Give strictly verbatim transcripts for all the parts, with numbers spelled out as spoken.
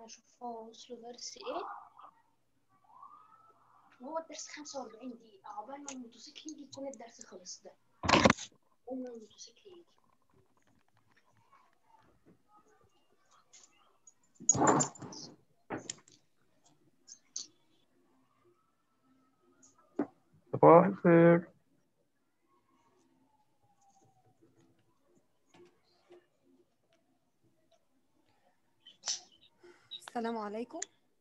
هشوف هو وصلوا درس ايه. وهو الدرس خمسة وأربعين دقيقة، عقبال ما الموتوسيكل يجي يكون الدرس خلص. ده عقبال ما الموتوسيكل يجي. صباح الخير. السلام عليكم.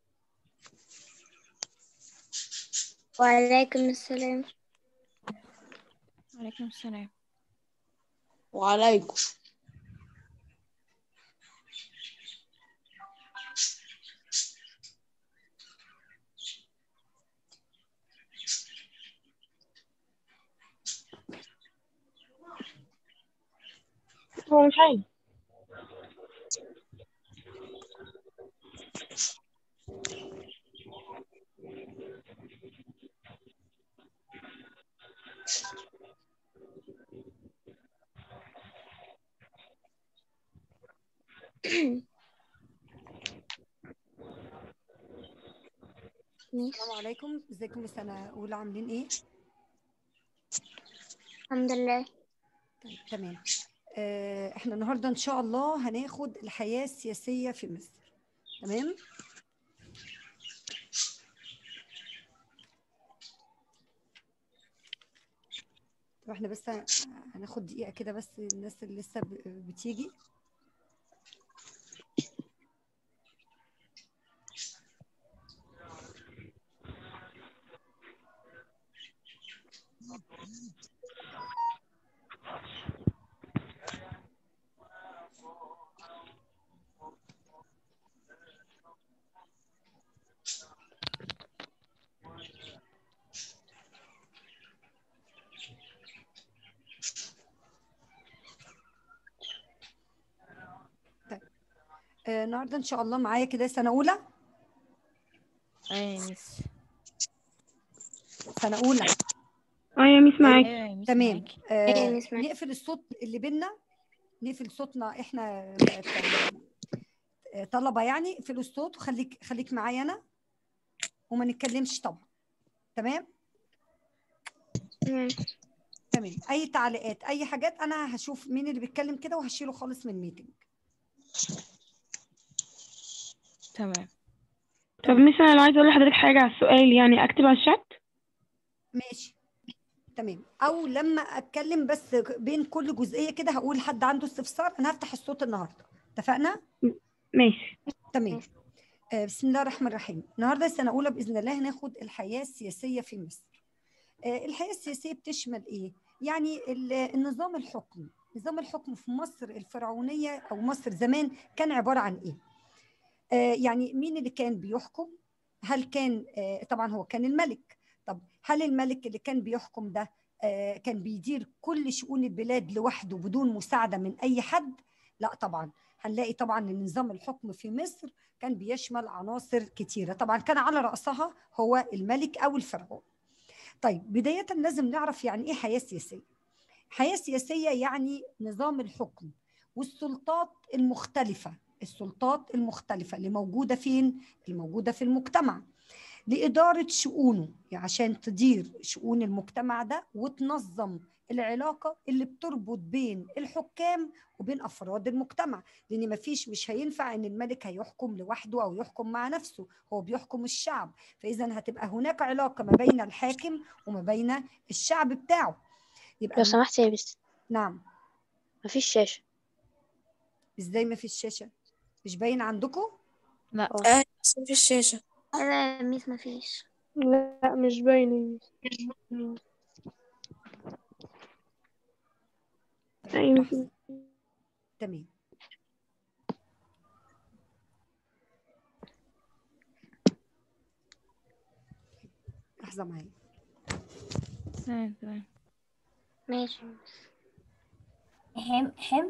وعليكم السلام. وعليكم السلام. وعليكم. هو مش عايز. السلام عليكم، ازيكم يا سنة أولى، عاملين ايه؟ الحمد لله. طيب تمام. آه احنا النهارده ان شاء الله هناخد الحياة السياسية في مصر. تمام؟ طب احنا بس هناخد دقيقة كده بس الناس اللي لسه ب- بتيجي. طيب آه النهارده ان شاء الله معايا كده سنة أولى. ايوه يا ميس. سنة أولى. اه يا ميس معاكي. ايوه يا ميس تمام. معاكي. آه ايه نسمع. نقفل الصوت اللي بينا، نقفل صوتنا احنا ك... ك... طلبة يعني. اقفلوا الصوت وخليك خليك معايا انا وما نتكلمش طبعا. تمام؟ تمام. تمام. اي تعليقات اي حاجات انا هشوف مين اللي بيتكلم كده وهشيله خالص من الميتنج. تمام. طب ميس انا لو عايزه اقول لحضرتك حاجه على السؤال، يعني اكتب على الشات؟ ماشي تمام. او لما اتكلم بس بين كل جزئيه كده هقول حد عنده استفسار، انا هفتح الصوت النهارده. اتفقنا؟ ماشي. تمام. آه بسم الله الرحمن الرحيم. النهارده سنه اولى باذن الله هناخد الحياه السياسيه في مصر. آه الحياه السياسيه بتشمل ايه؟ يعني النظام الحكم. نظام الحكم في مصر الفرعونيه او مصر زمان كان عباره عن ايه؟ آه يعني مين اللي كان بيحكم؟ هل كان آه طبعا هو كان الملك. طب هل الملك اللي كان بيحكم ده آه كان بيدير كل شؤون البلاد لوحده بدون مساعدة من أي حد؟ لا طبعا. هنلاقي طبعا ان نظام الحكم في مصر كان بيشمل عناصر كتيرة، طبعا كان على رأسها هو الملك أو الفرعون. طيب بداية لازم نعرف يعني إيه حياة سياسية. حياة سياسية يعني نظام الحكم والسلطات المختلفة، السلطات المختلفة اللي موجودة فين؟ اللي موجودة في المجتمع لإدارة شؤونه، يعني عشان تدير شؤون المجتمع ده وتنظم العلاقة اللي بتربط بين الحكام وبين أفراد المجتمع، لأن مفيش مش هينفع إن الملك هيحكم لوحده أو يحكم مع نفسه، هو بيحكم الشعب، فإذا هتبقى هناك علاقة ما بين الحاكم وما بين الشعب بتاعه. يبقى لو الم... سمحت يا ميس، نعم. مفيش شاشة. ازاي ما فيش شاشة؟ مش باين عندكم؟ لا. اه بس في الشاشة. لا يا ميس مفيش. لا مش باينه. ايوه لحظة. تمام. لحظة معايا. تمام تمام. ماشي. حم حم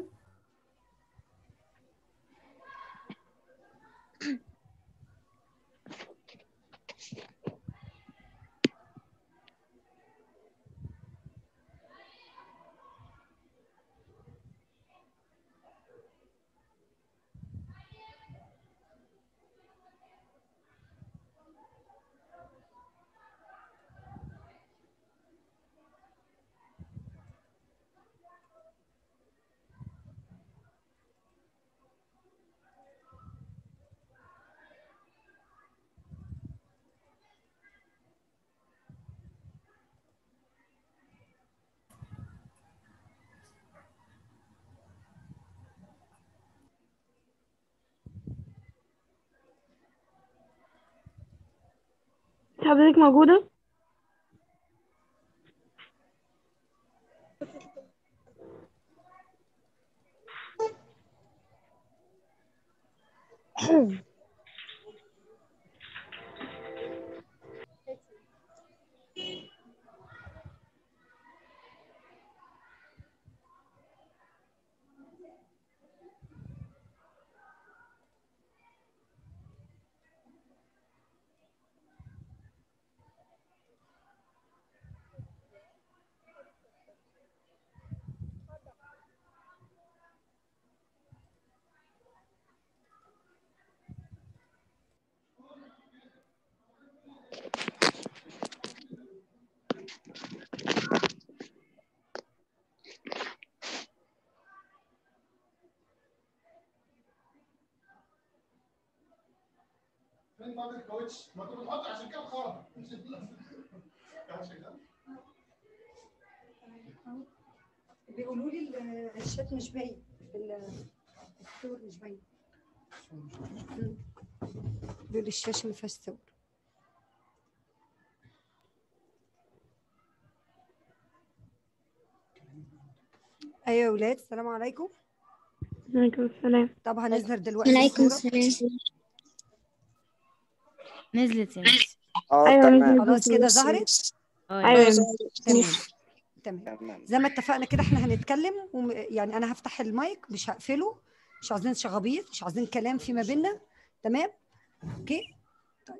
حضرتك موجودة؟ بيقولوا لي الشات مش باين، الصور مش باين. بيقولوا لي الشاشه ما فيهاش صور. ايوه يا ولاد، السلام عليكم. وعليكم السلام. طب هنظهر دلوقتي وعليكم الصوره. السلام. نزلت يا ميس. اه أيوة تمام. نزلت. خلاص كده ظهرت. اه أيوة يا يا ميس. تمام تمام تمام. زي ما اتفقنا كده احنا هنتكلم وم... يعني انا هفتح المايك مش هقفله، مش عايزين شغبيط، مش عايزين كلام فيما بيننا. تمام اوكي. طيب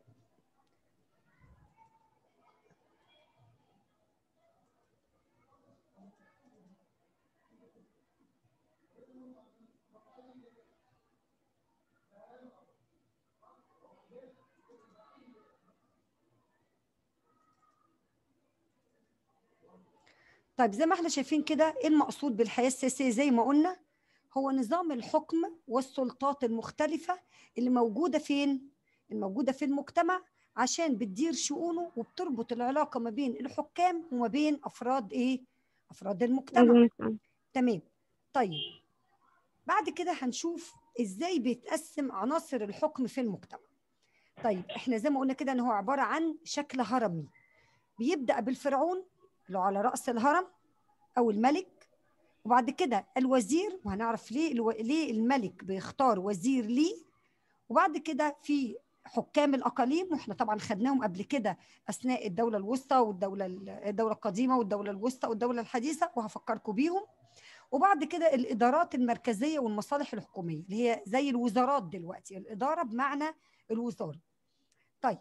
طيب زي ما احنا شايفين كده، ايه المقصود بالحياة السياسية؟ زي ما قلنا هو نظام الحكم والسلطات المختلفة اللي موجودة فين؟ الموجودة في المجتمع عشان بتدير شؤونه وبتربط العلاقة ما بين الحكام وما بين أفراد ايه؟ أفراد المجتمع. تمام. طيب بعد كده هنشوف ازاي بيتقسم عناصر الحكم في المجتمع. طيب احنا زي ما قلنا كده ان هو عبارة عن شكل هرمي، بيبدأ بالفرعون اللي على رأس الهرم أو الملك، وبعد كده الوزير، وهنعرف ليه الو... ليه الملك بيختار وزير ليه، وبعد كده في حكام الأقاليم، واحنا طبعا خدناهم قبل كده أثناء الدولة الوسطى والدولة الدولة القديمة والدولة الوسطى والدولة الحديثة، وهفكركم بيهم. وبعد كده الإدارات المركزية والمصالح الحكومية اللي هي زي الوزارات دلوقتي، الإدارة بمعنى الوزارة. طيب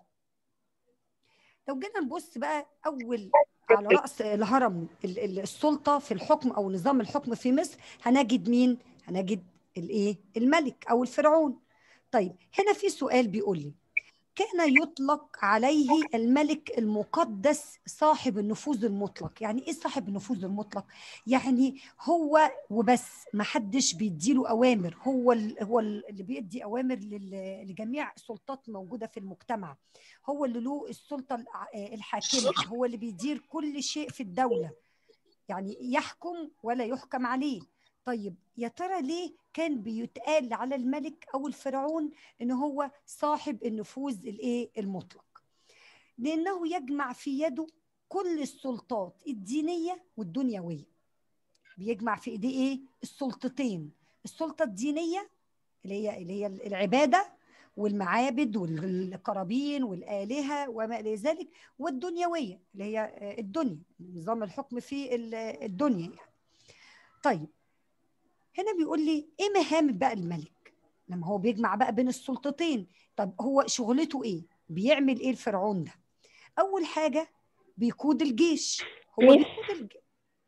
لو جينا نبص بقى أول على رأس الهرم السلطة في الحكم أو نظام الحكم في مصر، هنجد مين؟ هنجد الإيه؟ الملك أو الفرعون. طيب هنا في سؤال بيقول لي: كان يطلق عليه الملك المقدس صاحب النفوذ المطلق. يعني ايه صاحب النفوذ المطلق؟ يعني هو وبس، ما حدش بيديله اوامر، هو هو اللي بيدي اوامر لجميع السلطات موجوده في المجتمع، هو اللي له السلطه الحاكمه، هو اللي بيدير كل شيء في الدوله، يعني يحكم ولا يحكم عليه. طيب يا ترى ليه كان بيتقال على الملك او الفرعون ان هو صاحب النفوذ الايه المطلق؟ لانه يجمع في يده كل السلطات الدينيه والدنيويه. بيجمع في ايديه ايه؟ السلطتين، السلطه الدينيه اللي هي اللي هي العباده والمعابد والقرابين والآلهة وما إلى ذلك، والدنيوية اللي هي الدنيا، نظام الحكم في الدنيا يعني. طيب هنا بيقول لي ايه مهام بقى الملك لما هو بيجمع بقى بين السلطتين؟ طب هو شغلته ايه؟ بيعمل ايه الفرعون ده؟ اول حاجه بيقود الجيش. هو بيقود الجيش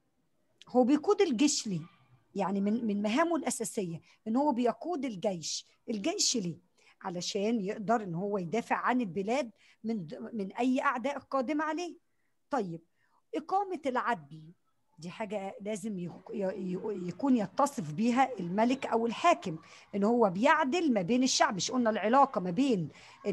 هو بيقود الجيش ليه؟ يعني من من مهامه الاساسيه ان هو بيقود الجيش. الجيش ليه؟ علشان يقدر ان هو يدافع عن البلاد من من اي اعداء قادمه عليه. طيب اقامه العدل دي حاجة لازم يكون يتصف بيها الملك أو الحاكم، إن هو بيعدل ما بين الشعب. مش قلنا العلاقة ما بين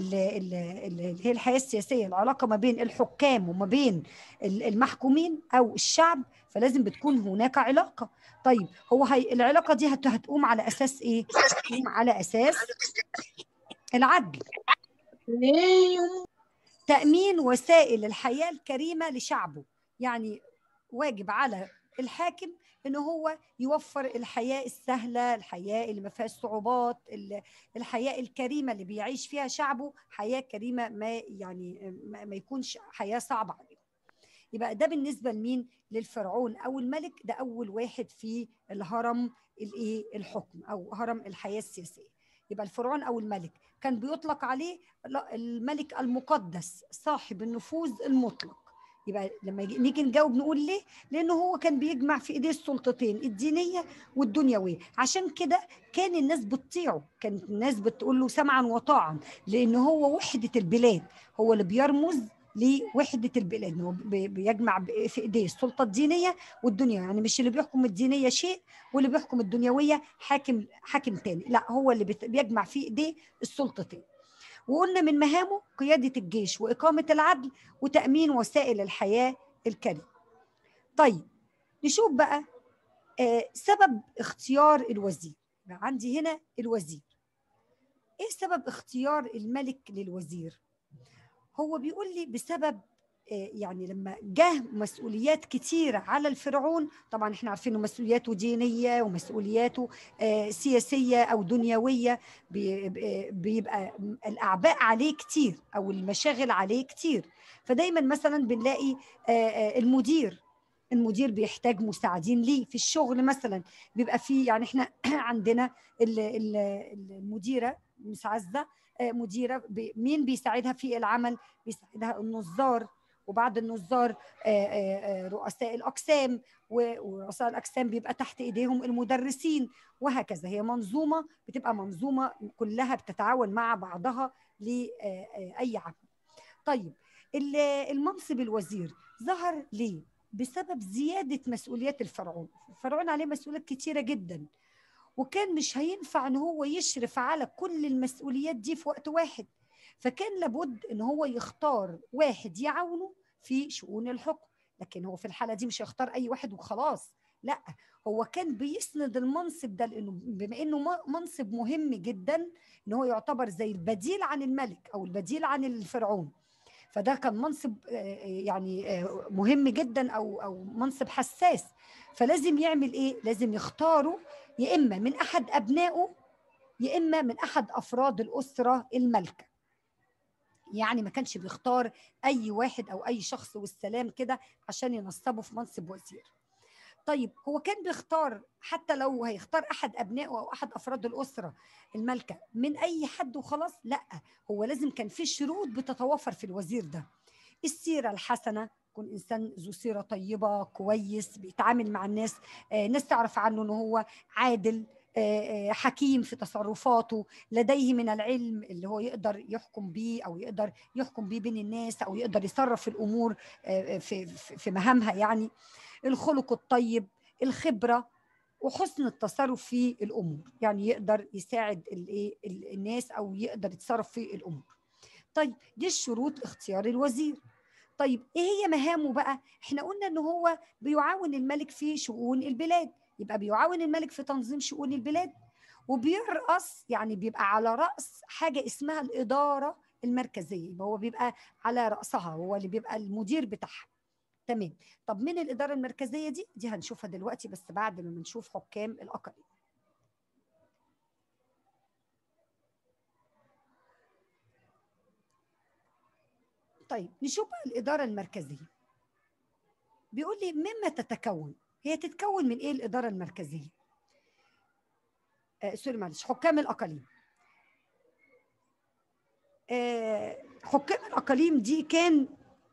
اللي هي الحياة السياسية، العلاقة ما بين الحكام وما بين المحكومين أو الشعب، فلازم بتكون هناك علاقة. طيب هو هي العلاقة دي هتقوم على أساس إيه؟ هتقوم على أساس العدل. تأمين وسائل الحياة الكريمة لشعبه، يعني واجب على الحاكم إنه هو يوفر الحياة السهلة، الحياة اللي ما فيهاش صعوبات، الحياة الكريمة اللي بيعيش فيها شعبه حياة كريمة، ما يعني ما يكونش حياة صعبة عليهم. يبقى ده بالنسبة لمين؟ للفرعون أو الملك، ده أول واحد في الهرم الإيه؟ الحكم أو هرم الحياة السياسية. يبقى الفرعون أو الملك كان بيطلق عليه الملك المقدس صاحب النفوذ المطلق. يبقى لما نيجي نجاوب نقول ليه؟ لأنه هو كان بيجمع في إيديه السلطتين الدينية والدنيوية، عشان كده كان الناس بتطيعه، كانت الناس بتقول له سمعا وطاعا، لأنه هو وحدة البلاد، هو اللي بيرمز لوحدة البلاد، هو بيجمع في إيديه السلطة الدينية والدنيا، يعني مش اللي بيحكم الدينية شيء واللي بيحكم الدنيوية حاكم حاكم تاني، لا هو اللي بيجمع في إيديه السلطتين. وقلنا من مهامه قيادة الجيش وإقامة العدل وتأمين وسائل الحياة الكريمة. طيب نشوف بقى آه سبب اختيار الوزير. عندي هنا الوزير، إيه سبب اختيار الملك للوزير؟ هو بيقول لي بسبب يعني لما جه مسؤوليات كتيرة على الفرعون، طبعا احنا عارفين مسؤولياته دينية ومسؤولياته سياسية أو دنيوية، بيبقى الأعباء عليه كتير أو المشاغل عليه كتير. فدايما مثلا بنلاقي المدير المدير بيحتاج مساعدين ليه في الشغل، مثلا بيبقى فيه يعني احنا عندنا المديرة مس عزة مديرة، مين بيساعدها في العمل؟ بيساعدها النظار، وبعد النظار رؤساء الأقسام، ورؤساء الأقسام بيبقى تحت إيديهم المدرسين، وهكذا. هي منظومة بتبقى منظومة كلها بتتعاون مع بعضها لأي عمل. طيب المنصب الوزير ظهر ليه؟ بسبب زيادة مسؤوليات الفرعون. الفرعون عليه مسؤوليات كتيرة جدا، وكان مش هينفع ان هو يشرف على كل المسؤوليات دي في وقت واحد، فكان لابد ان هو يختار واحد يعاونه في شؤون الحكم. لكن هو في الحالة دي مش هيختار اي واحد وخلاص، لا، هو كان بيسند المنصب ده، لانه بما انه منصب مهم جدا، ان هو يعتبر زي البديل عن الملك او البديل عن الفرعون، فده كان منصب يعني مهم جدا او او منصب حساس. فلازم يعمل ايه؟ لازم يختاره يا اما من احد ابنائه يا اما من احد افراد الاسره المالكه. يعني ما كانش بيختار اي واحد او اي شخص والسلام كده عشان ينصبه في منصب وزير. طيب هو كان بيختار حتى لو هيختار احد ابنائه او احد افراد الاسره المالكه من اي حد وخلاص؟ لا، هو لازم كان في شروط بتتوفر في الوزير ده. السيره الحسنه، يكون انسان ذو سيره طيبه كويس بيتعامل مع الناس، آه ناس تعرف عنه انه هو عادل، آه حكيم في تصرفاته، لديه من العلم اللي هو يقدر يحكم بيه او يقدر يحكم بيه بين الناس او يقدر يصرف الامور آه في في مهامها. يعني الخلق الطيب، الخبره، وحسن التصرف في الامور، يعني يقدر يساعد الايه الناس او يقدر يتصرف في الامور. طيب دي الشروط اختيار الوزير. طيب ايه هي مهامه بقى؟ احنا قلنا ان هو بيعاون الملك في شؤون البلاد، يبقى بيعاون الملك في تنظيم شؤون البلاد، وبيرأس يعني بيبقى على رأس حاجة اسمها الإدارة المركزية، يبقى هو بيبقى على رأسها، هو اللي بيبقى المدير بتاعها. تمام. طب من الإدارة المركزية دي دي هنشوفها دلوقتي بس بعد ما نشوف حكام الأقاليم. طيب نشوف بقى الإدارة المركزية. بيقول لي مما تتكون، هي تتكون من إيه الإدارة المركزية؟ آه سوري معلش، حكام الأقاليم. آه حكام الأقاليم دي كان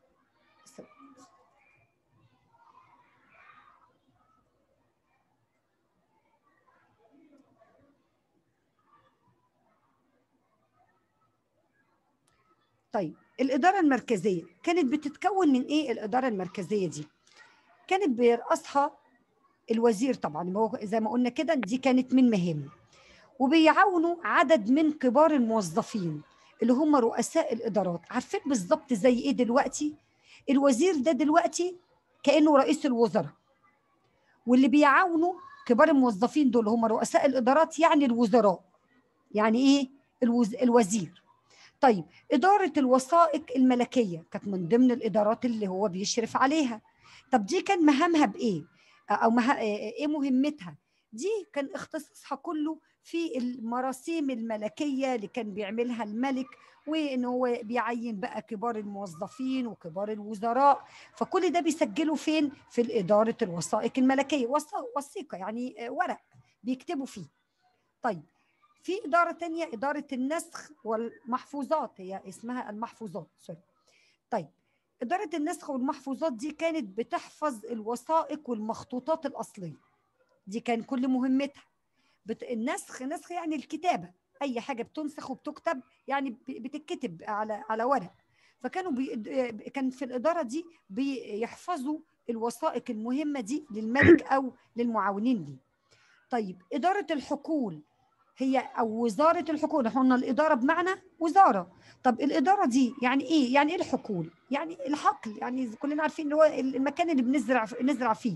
طيب الإدارة المركزية كانت بتتكون من إيه الإدارة المركزية دي؟ كانت بيرأسها الوزير طبعا، زي ما قلنا كده دي كانت من مهامه، وبيعاونوا عدد من كبار الموظفين اللي هم رؤساء الإدارات. عارفين بالظبط زي إيه دلوقتي؟ الوزير ده دلوقتي كأنه رئيس الوزراء، واللي بيعاونوا كبار الموظفين دول هم رؤساء الإدارات، يعني الوزراء. يعني إيه الوز... الوزير؟ طيب إدارة الوثائق الملكية كانت من ضمن الإدارات اللي هو بيشرف عليها. طب دي كان مهامها بإيه؟ أو مه... إيه مهمتها؟ دي كان اختصاصها كله في المراسيم الملكية اللي كان بيعملها الملك، وإن هو بيعين بقى كبار الموظفين وكبار الوزراء. فكل ده بيسجلوا فين؟ في إدارة الوثائق الملكية. وثيقة يعني ورق بيكتبوا فيه. طيب في إدارة تانية، إدارة النسخ والمحفوظات، هي اسمها المحفوظات سوري. طيب إدارة النسخ والمحفوظات دي كانت بتحفظ الوثائق والمخطوطات الأصلية. دي كان كل مهمتها. بت... النسخ نسخ يعني الكتابة، أي حاجة بتنسخ وبتكتب يعني بتتكتب على على ورق. فكانوا بي... كان في الإدارة دي بيحفظوا الوثائق المهمة دي للملك أو للمعاونين دي. طيب إدارة الحقول هي أو وزارة الحقول، احنا قلنا الإدارة بمعنى وزارة. طب الإدارة دي يعني إيه؟ يعني إيه الحقول؟ يعني الحقل، يعني كلنا عارفين اللي هو المكان اللي بنزرع نزرع فيه.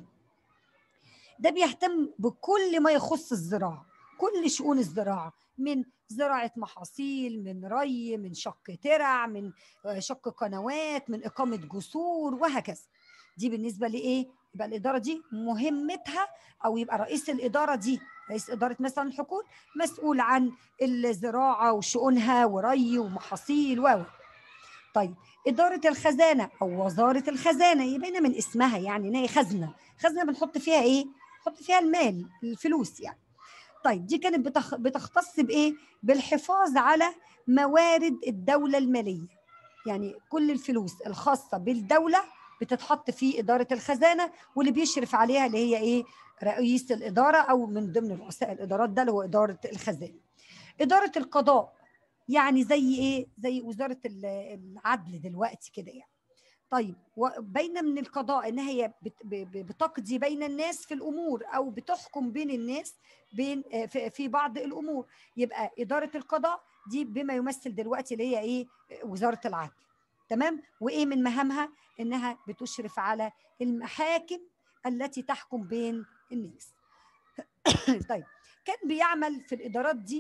ده بيهتم بكل ما يخص الزراعة، كل شؤون الزراعة، من زراعة محاصيل، من ري، من شق ترع، من شق قنوات، من إقامة جسور وهكذا. دي بالنسبة لإيه؟ يبقى الإدارة دي مهمتها، أو يبقى رئيس الإدارة دي، رئيس إدارة مثلا الحقول، مسؤول عن الزراعة وشؤونها وري ومحاصيل و طيب إدارة الخزانة أو وزارة الخزانة، يبقى من اسمها يعني إن هي خزنة، خزنة بنحط فيها إيه؟ بنحط فيها المال، الفلوس يعني. طيب دي كانت بتخ... بتختص بإيه؟ بالحفاظ على موارد الدولة المالية، يعني كل الفلوس الخاصة بالدولة بتتحط في إدارة الخزانة، واللي بيشرف عليها اللي هي إيه؟ رئيس الإدارة أو من ضمن رؤساء الإدارات ده اللي هو إدارة الخزانة. إدارة القضاء يعني زي إيه؟ زي وزارة العدل دلوقتي كده يعني. طيب وبين من القضاء إن هي بتقضي بين الناس في الأمور أو بتحكم بين الناس بين في بعض الأمور. يبقى إدارة القضاء دي بما يمثل دلوقتي اللي هي إيه؟ وزارة العدل. تمام؟ وإيه من مهامها؟ إنها بتشرف على المحاكم التي تحكم بين الناس. طيب كان بيعمل في الإدارات دي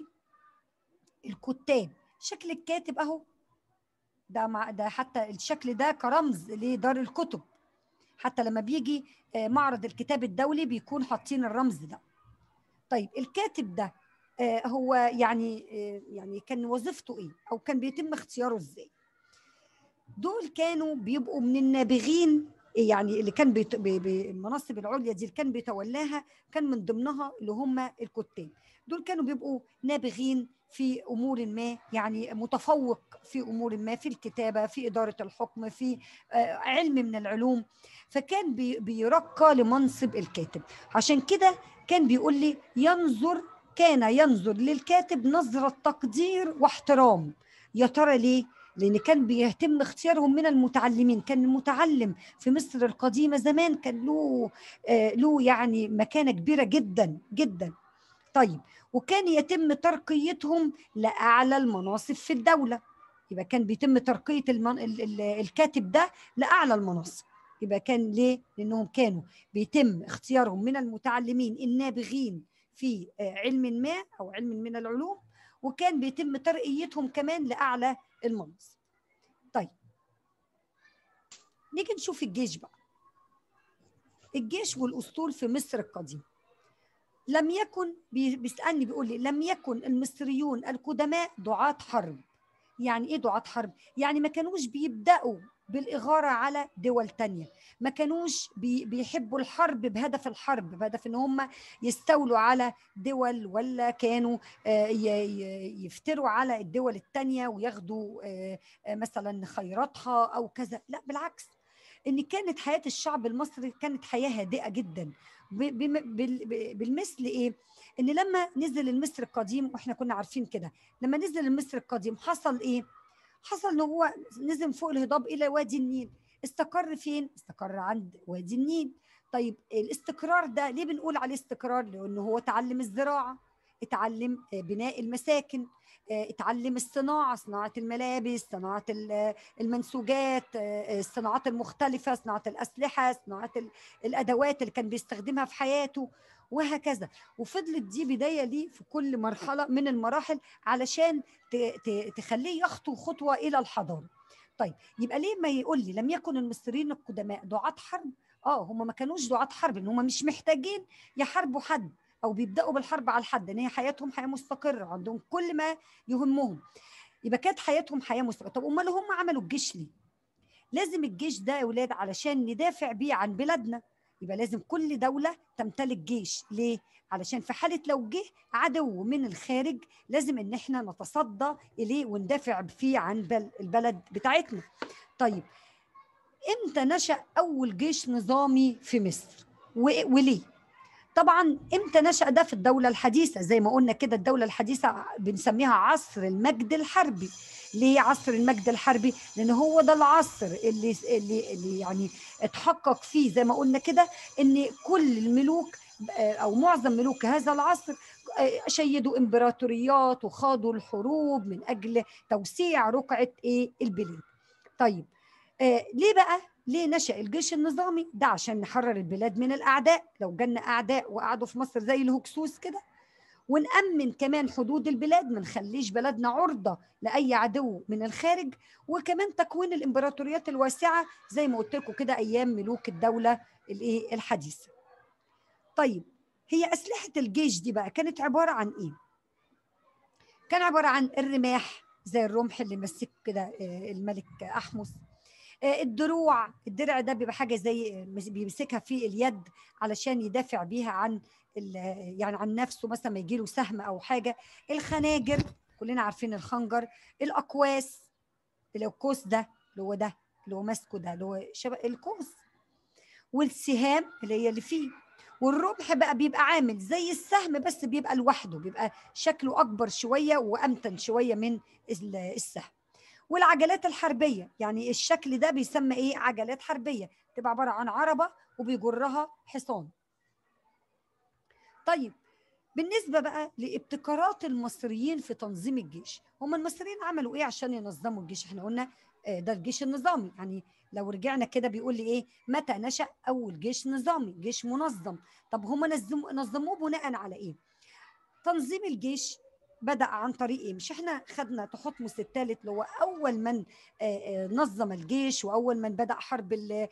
الكتاب. شكل الكاتب أهو، ده مع ده حتى الشكل ده كرمز لدار الكتب، حتى لما بيجي معرض الكتاب الدولي بيكون حاطين الرمز ده. طيب الكاتب ده هو يعني يعني كان وظيفته ايه او كان بيتم اختياره ازاي؟ دول كانوا بيبقوا من النابغين، يعني اللي كان بالمناصب العليا دي اللي كان بيتولاها كان من ضمنها اللي هم الكتاب. دول كانوا بيبقوا نابغين في امور ما، يعني متفوق في امور ما، في الكتابه، في اداره الحكم، في علم من العلوم. فكان بيرقى لمنصب الكاتب. عشان كده كان بيقول لي ينظر كان ينظر للكاتب نظره تقدير واحترام. يا ترى ليه؟ لأن كان بيهتم اختيارهم من المتعلمين. كان المتعلم في مصر القديمة زمان كان له آه له يعني مكانة كبيرة جدا جدا. طيب وكان يتم ترقيتهم لأعلى المناصب في الدولة. يبقى كان بيتم ترقية المن... ال... ال... الكاتب ده لأعلى المناصب. يبقى كان ليه؟ لأنهم كانوا بيتم اختيارهم من المتعلمين النابغين في آه علم ما أو علم من العلوم، وكان بيتم ترقيتهم كمان لأعلى المناصب. طيب نيجي نشوف الجيش بقى. الجيش والأسطول في مصر القديمة. لم يكن بيسألني بيقول لي لم يكن المصريون القدماء دعاة حرب. يعني ايه دعاة حرب؟ يعني ما كانوش بيبدأوا بالإغارة على دول تانية، ما كانوش بي بيحبوا الحرب بهدف الحرب، بهدف ان هم يستولوا على دول، ولا كانوا يفتروا على الدول التانية وياخدوا مثلا خيراتها او كذا. لا بالعكس، ان كانت حياة الشعب المصري كانت حياة هادئة جدا. بالمثل ايه؟ ان لما نزل المصري القديم، واحنا كنا عارفين كده، لما نزل المصري القديم حصل ايه؟ حصل ان هو نزل فوق الهضاب الى وادي النيل. استقر فين؟ استقر عند وادي النيل. طيب الاستقرار ده ليه بنقول عليه استقرار؟ لانه هو تعلم الزراعه، اتعلم بناء المساكن، اتعلم الصناعة، صناعة الملابس، صناعة المنسوجات، الصناعات المختلفة، صناعة الأسلحة، صناعة الأدوات اللي كان بيستخدمها في حياته وهكذا. وفضلت دي بداية ليه في كل مرحلة من المراحل علشان تخليه يخطو خطوة إلى الحضارة. طيب يبقى ليه ما يقول لي لم يكن المصريين القدماء دعاة حرب؟ اه هم ما كانوش دعاة حرب، ان هم مش محتاجين يحاربوا حد او بيبداوا بالحرب على الحد، ان هي حياتهم حياه مستقره، عندهم كل ما يهمهم، يبقى كانت حياتهم حياه مستقره. طب امال هم عملوا الجيش ليه؟ لازم الجيش ده يا اولاد علشان ندافع بيه عن بلادنا، يبقى لازم كل دوله تمتلك جيش. ليه؟ علشان في حاله لو جه عدو من الخارج لازم ان احنا نتصدى اليه وندافع فيه عن البلد بتاعتنا. طيب امتى نشأ اول جيش نظامي في مصر وليه؟ طبعا امتى نشأ ده؟ في الدولة الحديثة، زي ما قلنا كده الدولة الحديثة بنسميها عصر المجد الحربي. ليه عصر المجد الحربي؟ لأن هو ده العصر اللي, اللي, اللي يعني اتحقق فيه زي ما قلنا كده ان كل الملوك او معظم ملوك هذا العصر شيدوا امبراطوريات وخاضوا الحروب من اجل توسيع رقعة ايه البلاد. طيب آه ليه بقى؟ ليه نشأ الجيش النظامي؟ ده عشان نحرر البلاد من الأعداء، لو جالنا أعداء وقعدوا في مصر زي الهكسوس كده، ونأمن كمان حدود البلاد، ما نخليش بلدنا عرضة لأي عدو من الخارج، وكمان تكوين الإمبراطوريات الواسعة زي ما قلت لكم كده أيام ملوك الدولة الإيه الحديثة. طيب هي أسلحة الجيش دي بقى كانت عبارة عن إيه؟ كان عبارة عن الرماح زي الرمح اللي مسك كده الملك أحمس، الدروع، الدرع ده بيبقى حاجه زي بيمسكها في اليد علشان يدافع بيها عن يعني عن نفسه مثلا ما يجي له سهم او حاجه. الخناجر كلنا عارفين الخنجر. الاقواس اللي هو القوس ده اللي هو ده اللي هو ماسكه ده اللي هو شبه القوس. والسهام اللي هي اللي فيه. والرمح بقى بيبقى عامل زي السهم بس بيبقى لوحده، بيبقى شكله اكبر شويه وامتن شويه من السهم. والعجلات الحربيه، يعني الشكل ده بيسمى ايه؟ عجلات حربيه، تبقى عباره عن عربه وبيجرها حصان. طيب بالنسبه بقى لابتكارات المصريين في تنظيم الجيش، هم المصريين عملوا ايه عشان ينظموا الجيش؟ احنا قلنا ده الجيش النظامي، يعني لو رجعنا كده بيقول لي ايه؟ متى نشأ اول جيش نظامي، جيش منظم؟ طب هم نظموه بناء على ايه؟ تنظيم الجيش بدأ عن طريق ايه؟ مش احنا خدنا تحتمس الثالث اللي هو اول من نظم الجيش واول من بدأ حرب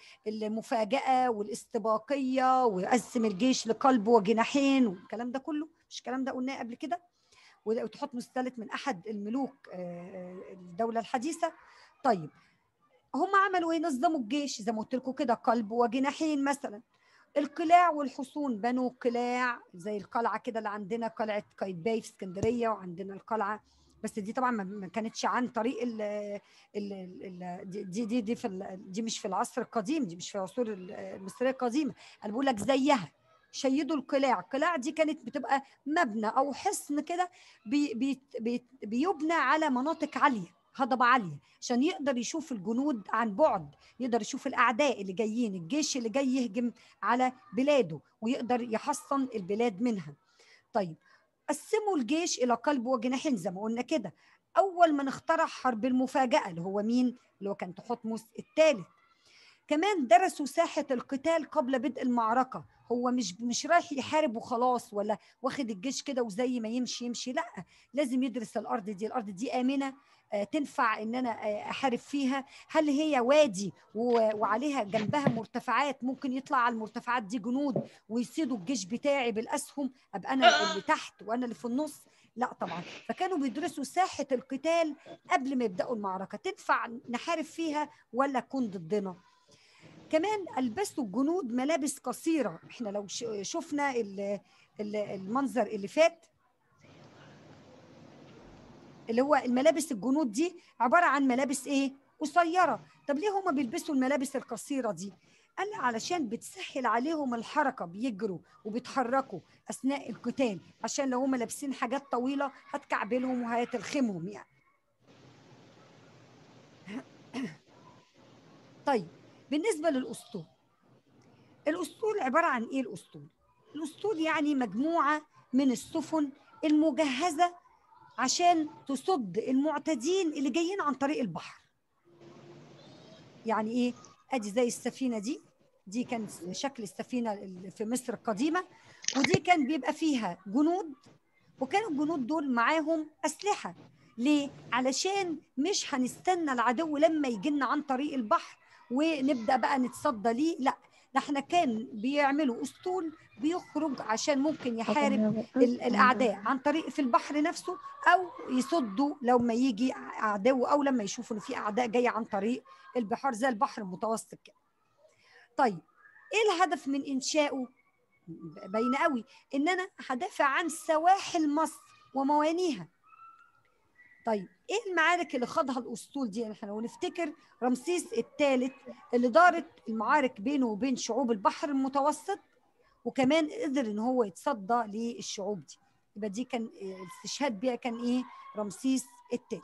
المفاجأة والاستباقية وقسم الجيش لقلب وجناحين والكلام ده كله؟ مش الكلام ده قلناه قبل كده؟ وتحتمس الثالث من احد الملوك الدولة الحديثة. طيب هم عملوا ايه؟ نظموا الجيش زي ما قلت لكم كده قلب وجناحين. مثلا القلاع والحصون، بنوا قلاع زي القلعه كده اللي عندنا قلعه قايتباي في اسكندريه، وعندنا القلعه بس دي طبعا ما كانتش عن طريق ال ال ال دي دي دي في دي مش في العصر القديم، دي مش في العصور المصريه القديمه، انا بقول لك زيها. شيدوا القلاع، القلاع دي كانت بتبقى مبنى او حصن كده بي بي بي بيبنى على مناطق عاليه، هضبة عالية، عشان يقدر يشوف الجنود عن بعد، يقدر يشوف الأعداء اللي جايين، الجيش اللي جاي يهجم على بلاده، ويقدر يحصن البلاد منها. طيب قسموا الجيش إلى قلب وجناحين زي ما قلنا كده. أول من اخترع حرب المفاجأة اللي هو مين؟ اللي هو كان تحتمس الثالث. كمان درسوا ساحة القتال قبل بدء المعركة، هو مش مش رايح يحارب وخلاص ولا واخد الجيش كده وزي ما يمشي يمشي، لا، لازم يدرس الأرض دي، الأرض دي آمنة تنفع ان انا احارب فيها؟ هل هي وادي وعليها جنبها مرتفعات ممكن يطلع على المرتفعات دي جنود ويصيدوا الجيش بتاعي بالاسهم، ابقى انا اللي تحت وانا اللي في النص؟ لا طبعا. فكانوا بيدرسوا ساحة القتال قبل ما يبداوا المعركة، تنفع نحارب فيها ولا تكون ضدنا؟ كمان البسوا الجنود ملابس قصيرة. احنا لو شفنا المنظر اللي فات اللي هو الملابس الجنود دي عبارة عن ملابس ايه؟ قصيرة. طب ليه هما بيلبسوا الملابس القصيرة دي؟ قال علشان بتسهل عليهم الحركة، بيجروا وبيتحركوا أثناء القتال، عشان لو هما لابسين حاجات طويلة هتكعبلهم وهتلخمهم يعني. طيب بالنسبة للأسطول، الأسطول عبارة عن ايه الأسطول؟ الأسطول يعني مجموعة من السفن المجهزة عشان تصد المعتدين اللي جايين عن طريق البحر. يعني ايه؟ ادي زي السفينة دي، دي كان شكل السفينة اللي في مصر القديمة، ودي كان بيبقى فيها جنود، وكانوا الجنود دول معاهم أسلحة. ليه؟ علشان مش هنستنى العدو لما يجينا عن طريق البحر ونبدأ بقى نتصدى ليه، لا، ده احنا كان بيعملوا أسطول بيخرج عشان ممكن يحارب ال- الأعداء عن طريق في البحر نفسه، أو يصدوا لما يجي عدو، أو لما يشوفوا إن في أعداء جاية عن طريق البحار زي البحر المتوسط كده. طيب إيه الهدف من إنشائه؟ باينه قوي ان انا هدافع عن سواحل مصر وموانيها. طيب ايه المعارك اللي خاضها الاسطول دي؟ احنا لو نفتكر رمسيس الثالث اللي دارت المعارك بينه وبين شعوب البحر المتوسط، وكمان قدر ان هو يتصدى للشعوب دي. يبقى دي كان الاستشهاد بيها كان ايه؟ رمسيس الثالث.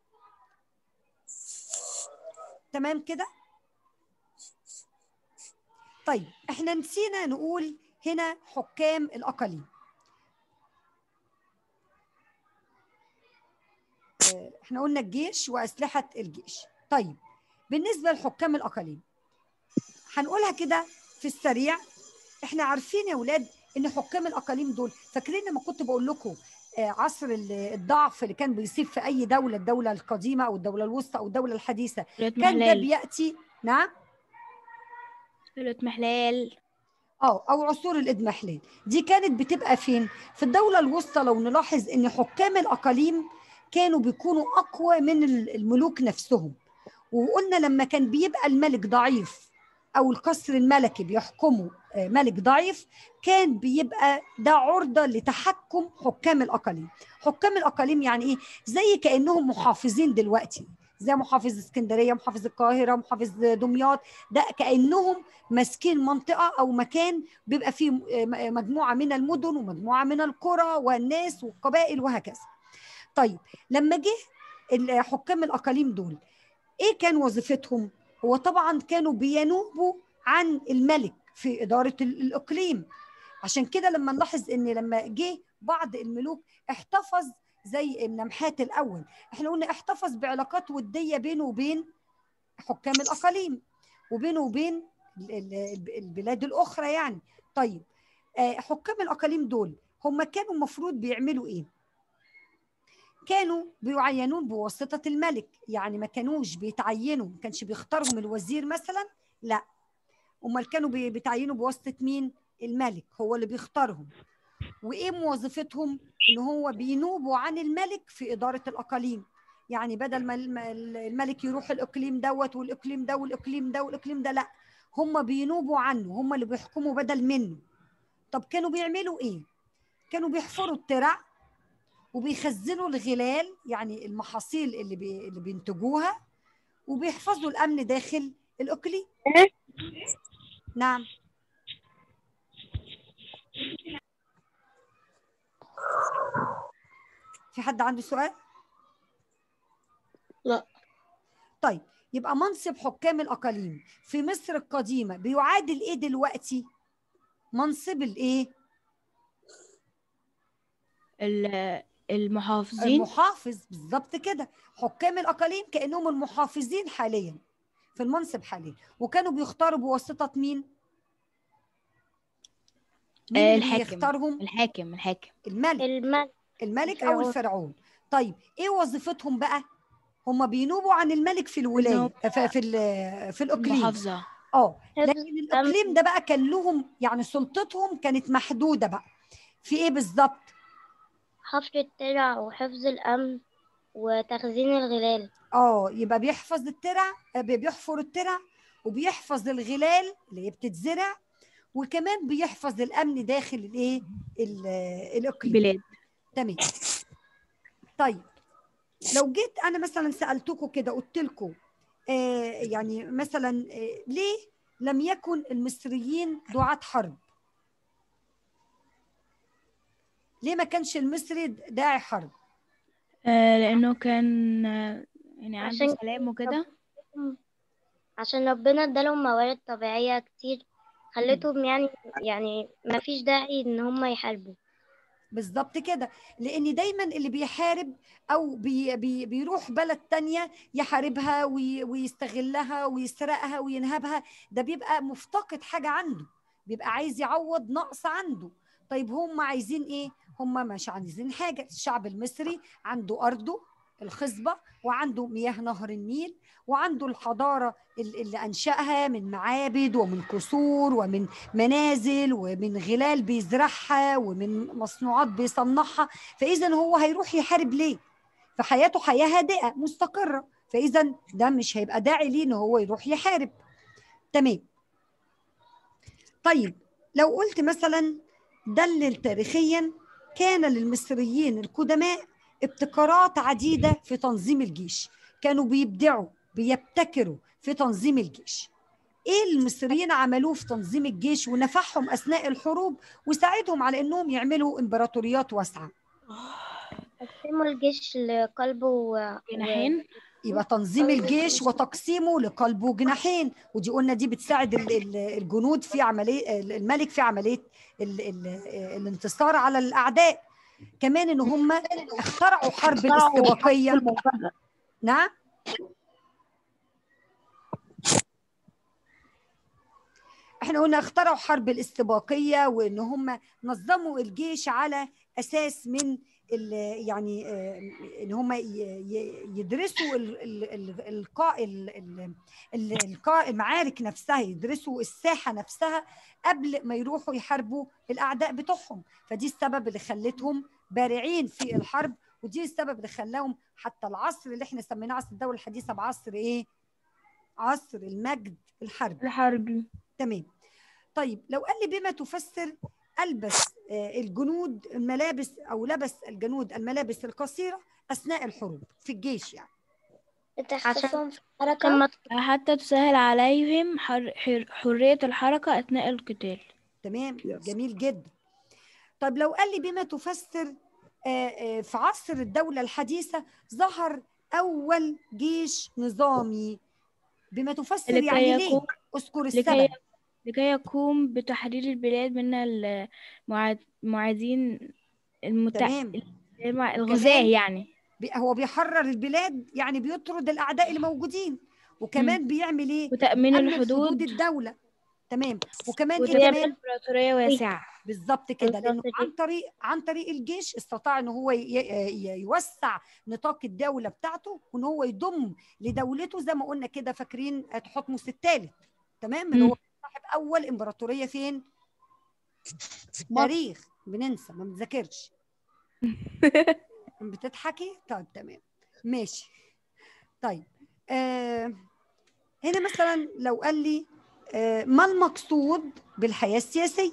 تمام كده؟ طيب احنا نسينا نقول هنا حكام الأقاليم. احنا قلنا الجيش وأسلحة الجيش. طيب بالنسبة لحكام الأقاليم هنقولها كده في السريع. احنا عارفين يا ولاد ان حكام الأقاليم دول، فاكرين لما كنت بقول لكم عصر الضعف اللي كان بيصيب في أي دولة، الدولة القديمة أو الدولة الوسطى أو الدولة الحديثة، كان ده بيأتي. نعم، الإضمحلال. اه او عصور الإضمحلال دي كانت بتبقى فين؟ في الدولة الوسطى. لو نلاحظ ان حكام الأقاليم كانوا بيكونوا أقوى من الملوك نفسهم، وقلنا لما كان بيبقى الملك ضعيف أو القصر الملكي بيحكمه ملك ضعيف، كان بيبقى ده عرضة لتحكم حكام الأقاليم. حكام الأقاليم يعني إيه؟ زي كأنهم محافظين دلوقتي، زي محافظ اسكندرية، محافظ القاهرة، محافظ دمياط، ده كأنهم ماسكين منطقة أو مكان بيبقى فيه مجموعة من المدن ومجموعة من القرى والناس والقبائل وهكذا. طيب لما جه حكام الأقاليم دول ايه كان وظيفتهم؟ هو طبعا كانوا بينوبوا عن الملك في إدارة الإقليم. عشان كده لما نلاحظ ان لما جه بعض الملوك احتفظ زي نمحات الأول، احنا قلنا احتفظ بعلاقات ودية بينه وبين حكام الأقاليم وبينه وبين البلاد الأخرى يعني. طيب حكام الأقاليم دول هم كانوا المفروض بيعملوا ايه؟ كانوا بيعينون بواسطة الملك، يعني ما كانوش بيتعينوا، ما كانش بيختارهم الوزير مثلا، لا، امال كانوا بيتعينوا بواسطة مين؟ الملك هو اللي بيختارهم. وايه وظيفتهم؟ ان هو بينوبوا عن الملك في إدارة الأقاليم. يعني بدل ما الملك يروح الإقليم دوت والإقليم ده والإقليم ده والإقليم ده، لا، هم بينوبوا عنه، هم اللي بيحكموا بدل منه. طب كانوا بيعملوا ايه؟ كانوا بيحفروا الترع وبيخزنوا الغلال، يعني المحاصيل اللي بي... اللي بينتجوها، وبيحفظوا الأمن داخل الإقليم. نعم. في حد عنده سؤال؟ لا. طيب يبقى منصب حكام الأقاليم في مصر القديمة بيعادل إيه دلوقتي؟ منصب الإيه؟ المحافظين. المحافظ، بالظبط كده. حكام الأقاليم كأنهم المحافظين حاليا في المنصب حاليا، وكانوا بيختاروا بواسطة مين؟ مين آه اللي الحاكم. بيختارهم؟ الحاكم الحاكم الملك. الملك الملك أو الفرعون. الفرعون. طيب إيه وظيفتهم بقى؟ هم بينوبوا عن الملك في الولاية، في في, في الإقليم، المحافظة. اه، حفظ لكن الإقليم ده بقى كان لهم يعني سلطتهم كانت محدودة بقى في إيه بالظبط؟ حفر الترع وحفظ الأمن وتخزين الغلال. اه، يبقى بيحفظ الترع، بيحفر الترع وبيحفظ الغلال اللي هي بتتزرع، وكمان بيحفظ الأمن داخل الايه؟ الإقليم. بلاد. تمام. طيب لو جيت أنا مثلا سألتكم كده قلت لكم آه يعني مثلا آه ليه لم يكن المصريين دعاة حرب؟ ليه ما كانش المصري داعي حرب؟ آه لأنه كان آه يعني عنده عشان سلام وكده. عشان ربنا ادالهم موارد طبيعية كتير خلتهم يعني يعني ما فيش داعي ان هم يحاربوا. بالظبط كده، لان دايما اللي بيحارب او بي بي بيروح بلد تانية يحاربها وي ويستغلها ويسرقها وينهبها، ده بيبقى مفتقد حاجة عنده، بيبقى عايز يعوض نقص عنده. طيب هم عايزين ايه؟ هم مش عايزين حاجة. الشعب المصري عنده أرضه الخصبة، وعنده مياه نهر النيل، وعنده الحضارة اللي أنشأها من معابد ومن قصور ومن منازل ومن غلال بيزرعها ومن مصنوعات بيصنعها. فإذا هو هيروح يحارب ليه؟ فحياته حياة هادئة مستقرة، فإذا ده مش هيبقى داعي ليه إن هو يروح يحارب. تمام. طيب لو قلت مثلا دلل تاريخيا كان للمصريين القدماء ابتكارات عديدة في تنظيم الجيش، كانوا بيبدعوا بيبتكروا في تنظيم الجيش. ايه المصريين عملوه في تنظيم الجيش ونفعهم اثناء الحروب وساعدهم على انهم يعملوا امبراطوريات واسعة؟ قسموا الجيش لقلب و... جناحين. يبقى تنظيم الجيش وتقسيمه لقلب وجناحين، ودي قلنا دي بتساعد الجنود في عمليه، الملك في عمليه ال ال الانتصار على الاعداء. كمان ان هم اخترعوا حرب الاستباقيه. نعم، احنا قلنا اخترعوا حرب الاستباقيه، وان هم نظموا الجيش على اساس من يعني ان هم يدرسوا القاء القاء المعارك نفسها، يدرسوا الساحه نفسها قبل ما يروحوا يحاربوا الاعداء بتوعهم. فدي السبب اللي خلتهم بارعين في الحرب، ودي السبب اللي خلاهم حتى العصر اللي احنا سميناه عصر الدوله الحديثه بعصر ايه؟ عصر المجد الحربي. الحربي. تمام. طيب لو قال لي بما تفسر ألبس الجنود الملابس أو لبس الجنود الملابس القصيرة أثناء الحروب في الجيش، يعني عشان حركة حتى تسهل عليهم حر... حر... حرية الحركة أثناء القتال. تمام، جميل جدا. طيب لو قال لي بما تفسر في عصر الدولة الحديثة ظهر أول جيش نظامي، بما تفسر يعني ليه؟ أذكر السبب. لكي يقوم بتحرير البلاد من المعادين المت... تمام. الغزاة، يعني هو بيحرر البلاد، يعني بيطرد الأعداء الموجودين، وكمان م. بيعمل إيه؟ وتأمين الحدود. حدود الدولة. تمام. وكمان إيه كمان؟ إمبراطورية واسعة. بالظبط كده، لأنه عن طريق عن طريق الجيش استطاع إن هو يوسع نطاق الدولة بتاعته، وإن هو يضم لدولته زي ما قلنا كده، فاكرين تحتمس الثالث. تمام، اللي هو صاحب أول إمبراطورية فين؟ تاريخ بننسى، ما بنذاكرش. بتضحكي؟ طيب تمام ماشي. طيب آه هنا مثلا لو قال لي آه ما المقصود بالحياة السياسية؟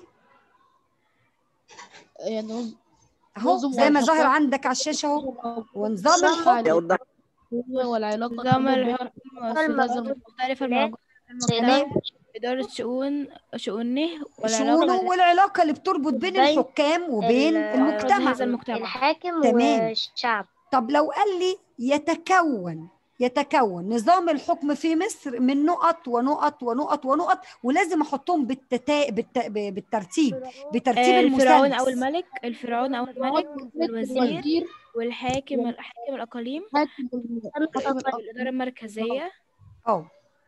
يعني اهو زي ما ظاهر عندك على الشاشة اهو، ونظام الحكم والعلاقة نظام الحكم المختلفة الموجودة في المجتمع، إدارة شؤون شؤونه شؤونه والعلاقة اللي بتربط بين الحكام وبين المجتمع. المجتمع الحاكم تمام. والشعب. طب لو قال لي يتكون يتكون نظام الحكم في مصر من نقط ونقط ونقط ونقط، ولازم احطهم بالتتا... بالت... بالترتيب بترتيب المثلث. الفرعون او الملك الفرعون او الملك والوزير والحاكم حاكم الاقاليم الاداره المركزيه. اه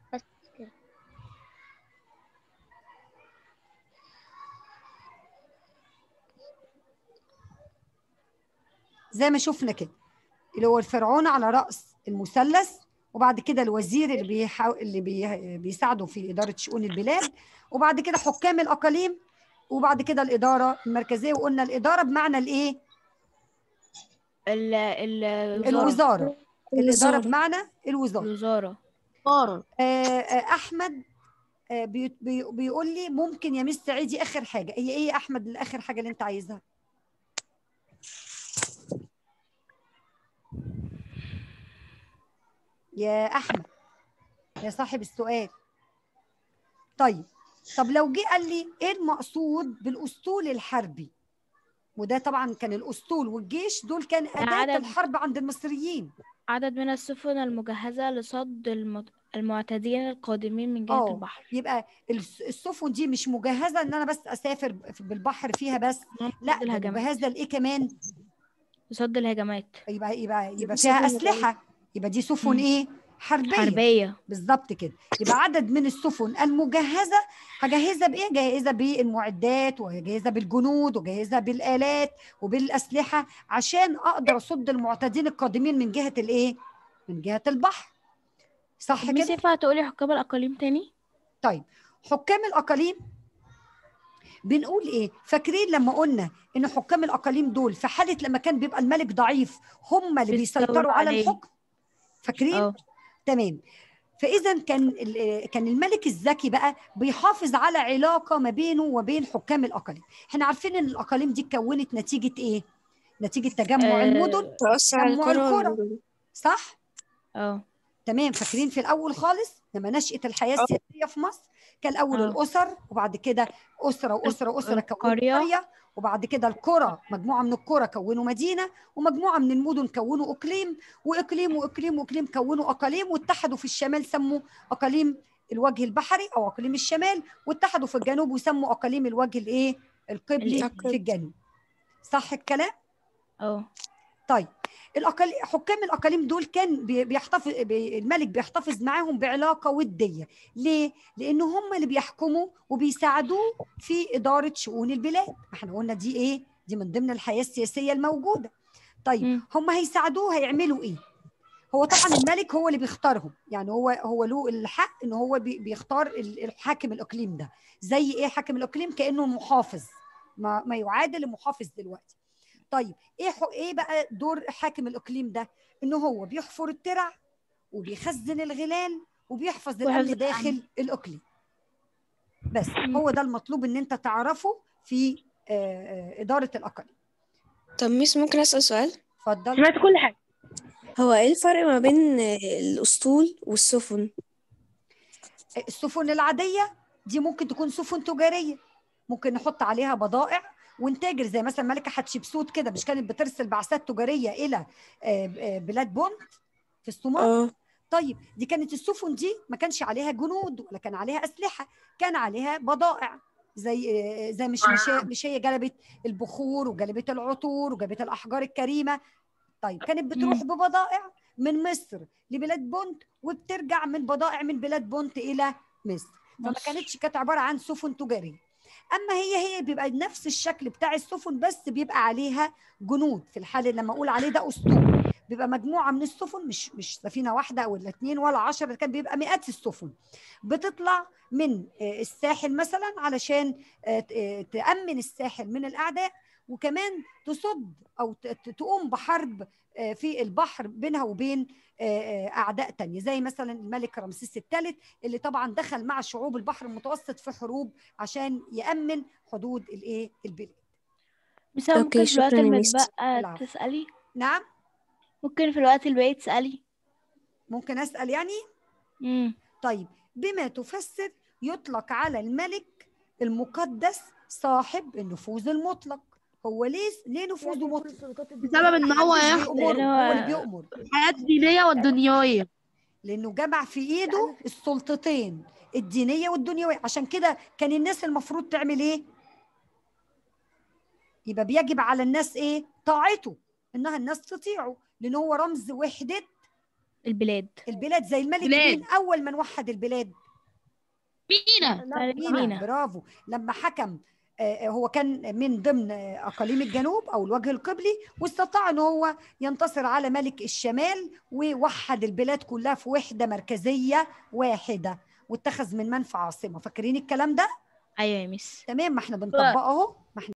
زي ما شفنا كده، اللي هو الفرعون على رأس المثلث، وبعد كده الوزير اللي بيحاو... اللي بي... بيساعده في إدارة شؤون البلاد، وبعد كده حكام الأقاليم، وبعد كده الإدارة المركزية. وقلنا الإدارة بمعنى الإيه؟ ال... ال... الوزارة. الإدارة بمعنى الوزارة. الوزارة. آه آه أحمد آه بي... بي... بيقول لي ممكن يا مس عيدي آخر حاجة، هي إيه يا أحمد الآخر حاجة اللي أنت عايزها؟ يا أحمد يا صاحب السؤال. طيب طب لو جه قال لي إيه المقصود بالأسطول الحربي؟ وده طبعا كان الأسطول والجيش دول كان أداة الحرب عند المصريين. عدد من السفن المجهزة لصد المت... المعتدين القادمين من جهة اه البحر. يبقى الس- السفن دي مش مجهزه ان انا بس اسافر ب- بالبحر فيها بس، لا ضد ده الهجمات، مجهزه لايه كمان؟ ضد الهجمات يبقى يبقى يبقى فيها اسلحه، يبقى دي سفن مم. ايه؟ حربيه. حربية. بالظبط كده. يبقى عدد من السفن المجهزه، هجهزها بايه؟ جاهزه بالمعدات وجاهزه بالجنود وجاهزه بالالات وبالاسلحه عشان اقدر اصد المعتدين القادمين من جهه الايه؟ من جهه البحر. صح ميس كده؟ ينفع تقولي حكام الأقاليم تاني؟ طيب حكام الاقاليم بنقول ايه؟ فاكرين لما قلنا ان حكام الاقاليم دول في حاله لما كان بيبقى الملك ضعيف هم اللي بيسيطروا بيستولوا على عليه. الحكم؟ فاكرين؟ اه تمام. فاذا كان ال- كان الملك الذكي بقى بيحافظ على علاقه ما بينه وبين حكام الاقاليم. احنا عارفين ان الاقاليم دي اتكونت نتيجه ايه؟ نتيجه تجمع المدن، تأثر على تجمع القرى القرى، وال- صح؟ اه تمام. فاكرين في الاول خالص لما نشأت الحياه السياسيه في مصر كان الاول اه الاسر، وبعد كده اسره واسره واسره كونوا القرية. قريه، وبعد كده القرى مجموعه من القرى كونوا مدينه، ومجموعه من المدن كونوا اقليم، واقليم واقليم واقليم كونوا اقاليم، واتحدوا في الشمال سموا اقاليم الوجه البحري او اقليم الشمال، واتحدوا في الجنوب وسموا اقاليم الوجه الايه؟ القبلي القبلي. في الجنوب. صح الكلام؟ اه طيب الأقل... حكام الأقاليم دول كان بي- بيحتفظ بي... الملك بيحتفظ معاهم بعلاقة ودية. ليه؟ لأن هم اللي بيحكموا وبيساعدوه في إدارة شؤون البلاد. احنا قلنا دي إيه؟ دي من ضمن الحياة السياسية الموجودة. طيب مم. هم هيساعدوه هيعملوا إيه؟ هو طبعا الملك هو اللي بيختارهم، يعني هو هو له الحق ان هو بي- بيختار ال- الحاكم الاقليم ده. زي ايه حاكم الاقليم؟ كانه المحافظ، ما, ما يعادل المحافظ دلوقتي. طيب ايه حق ايه بقى دور حاكم الاقليم ده؟ انه هو بيحفر الترع وبيخزن الغلال وبيحفظ وحفظ الامن الأمن. داخل الاقليم. بس مم. هو ده المطلوب ان انت تعرفه في آه، آه، اداره الاقاليم. طب ميس ممكن أسأل سؤال؟ اتفضل. سمعت كل حاجة. هو ايه الفرق ما بين الأسطول والسفن؟ السفن العاديه دي ممكن تكون سفن تجاريه، ممكن نحط عليها بضائع ونتاجر، زي مثلا ملكه حتشبسوت كده، مش كانت بترسل بعثات تجاريه الى آه، آه، بلاد بونت في الصومال؟ اه طيب دي كانت السفن دي ما كانش عليها جنود ولا كان عليها اسلحه، كان عليها بضائع، زي آه، زي مش مش هي- مش هي جلبت البخور وجلبت العطور وجلبت الاحجار الكريمه. طيب كانت بتروح مم. ببضائع من مصر لبلاد بونت وبترجع من بضائع من بلاد بونت الى مصر، فما مصر. كانتش كانت عباره عن سفن تجاريه. اما هي هي بيبقى نفس الشكل بتاع السفن بس بيبقى عليها جنود. في الحاله لما اقول عليه ده اسطول بيبقى مجموعه من السفن، مش مش سفينه واحده ولا اتنين ولا عشرة، كان بيبقى مئات السفن بتطلع من آه، الساحل مثلا علشان آه، ت- آه، تأمن الساحل من الأعداء، وكمان تصد أو ت- ت- تقوم بحرب آه، في البحر بينها وبين آه، آه، أعداء تانية، زي مثلا الملك رمسيس الثالث اللي طبعا دخل مع شعوب البحر المتوسط في حروب عشان يأمن حدود الإيه؟ البلاد. بس أنا ممكن اوكي، في الوقت شكرا يا ميس. المتبقى العفو. تسألي؟ نعم ممكن في الوقت الباقي تسألي؟ ممكن أسأل يعني؟ مم. طيب بما تفسر يطلق على الملك المقدس صاحب النفوذ المطلق. هو ليه ليه نفوذه مطلق؟ بسبب ان هو محدش ياخد بيأمره، لأن هو اللي هو بيأمر، الحياة الدينية والدنيوية. لأنه جمع في إيده السلطتين الدينية والدنيوية. عشان كده كان الناس المفروض تعمل إيه؟ يبقى بيجب على الناس إيه؟ طاعته، إنها الناس تطيعه، لأن هو رمز وحدة البلاد. البلاد. زي الملك بلاد. مين أول من وحد البلاد؟ مينا. ملك مينا. مينا. برافو. لما حكم آه، هو كان من ضمن آه، أقاليم الجنوب أو الوجه القبلي، واستطاع أن هو ينتصر على ملك الشمال ووحد البلاد كلها في وحدة مركزية واحدة، واتخذ من منفى عاصمة. فاكرين الكلام ده؟ أيوة يا ميس. تمام. ما احنا بنطبقه اهو، ما احنا